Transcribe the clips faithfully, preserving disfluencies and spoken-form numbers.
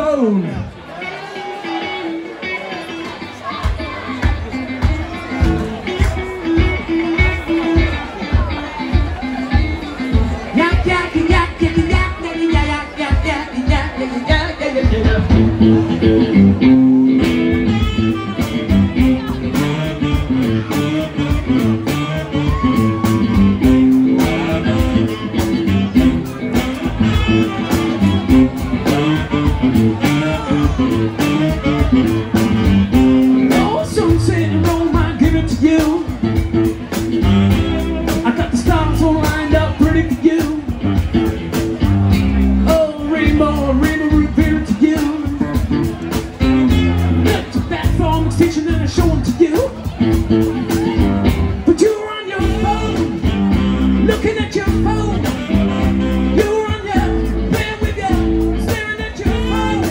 phone. Oh, some say the road might give it to you. I got the stars all lined up ready for you. Oh, rainbow, rainbow revealed to you. Look to that from extinction and I show them to you. But you're on your phone, looking at your phone. You're on your bed with you, staring at your phone.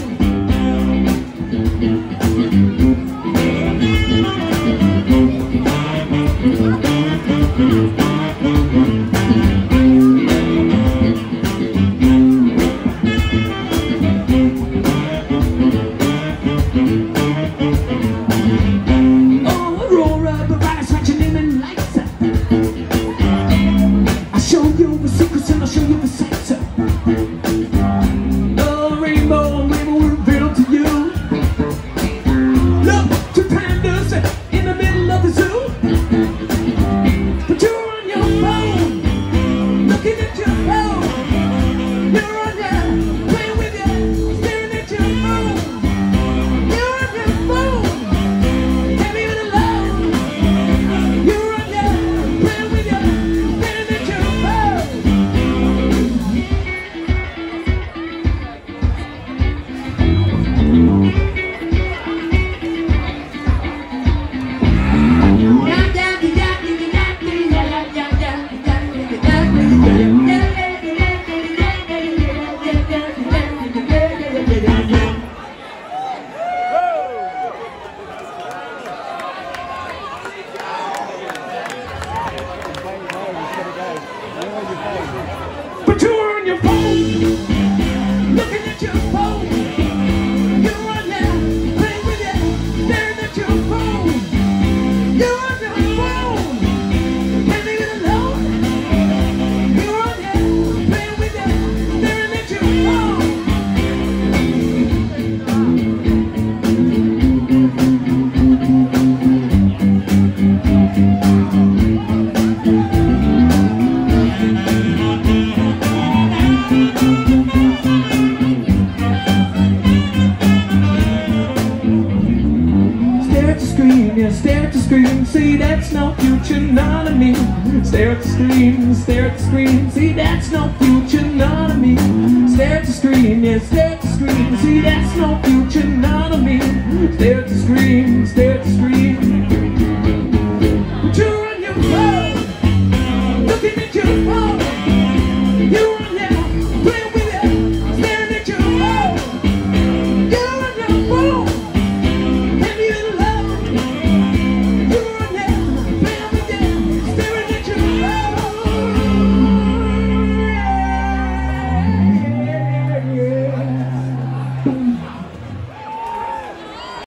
Oh, Aurora, but right inside your name and lights up. I'll show you the secrets and I'll show you the sights up. Oh, rainbow, rainbow revealed to you. Look to pandas in the middle of the zoo. But you're on your phone, looking at your phone. You're on your, playing with you, staring at your phone. You're on your phone, can't leave it alone. You're on your, playing with you, staring at your phone. But you're on your phone, looking at your phone. You're on there, playing with you, staring at your phone. You're on your phone, can't leave it alone. You're on there, playing with you, staring at your phone. Stare at the screen, yeah, stare at the screen. See, that's no future, none of me. Stare at the screen, stare at the screen. See, that's no future, none of me. Stare at the screen, yeah, stare at the screen. See, that's no future, none of me. Stare at the screen, stare at the screen.